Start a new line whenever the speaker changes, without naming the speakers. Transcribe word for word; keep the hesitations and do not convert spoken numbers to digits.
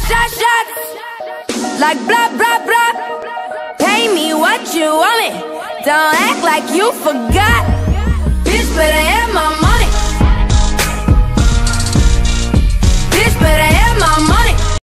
shot, shots, like blah, blah, blah. Pay me what you want me, don't act like you forgot. Bitch, better have my money.